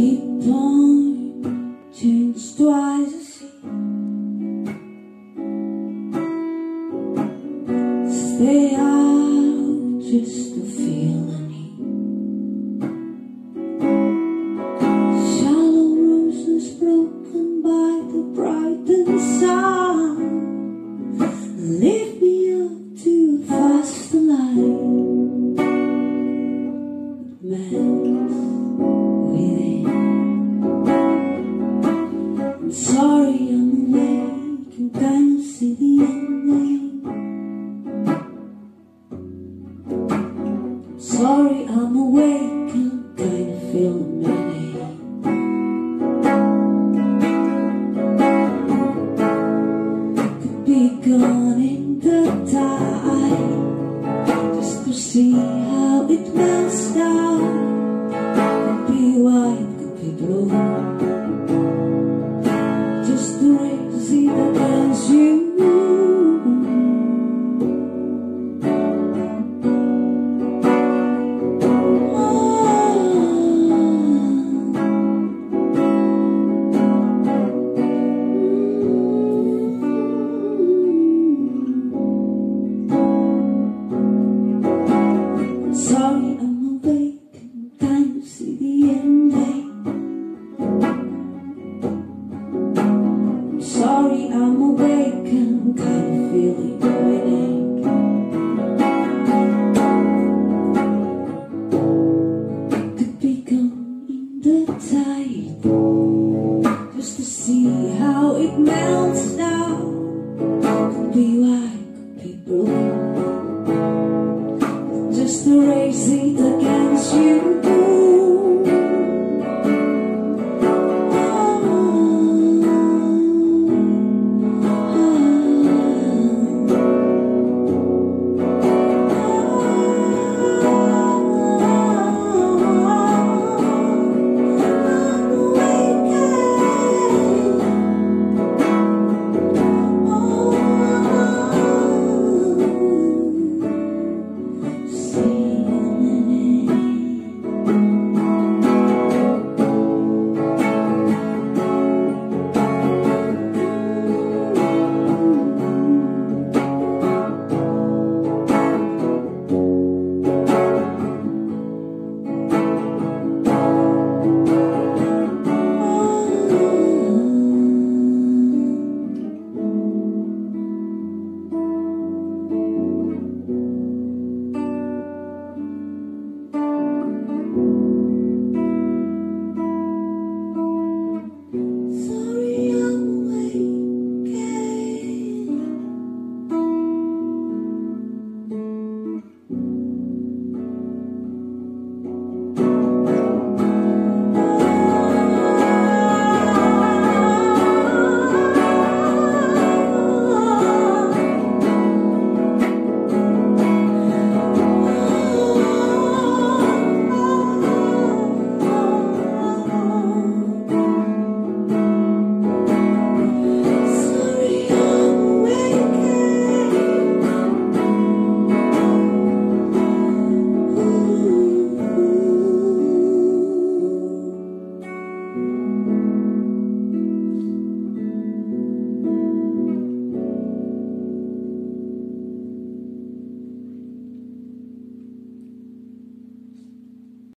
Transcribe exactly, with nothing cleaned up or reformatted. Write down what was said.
keep on change twice a sea. Stay out just to feel the need. Shallow roses broken by the brightened sun. Lift me up to a faster light. Melts within. I'm sorry I'm awake and kind of see the ending. Sorry I'm awake and kind of feel the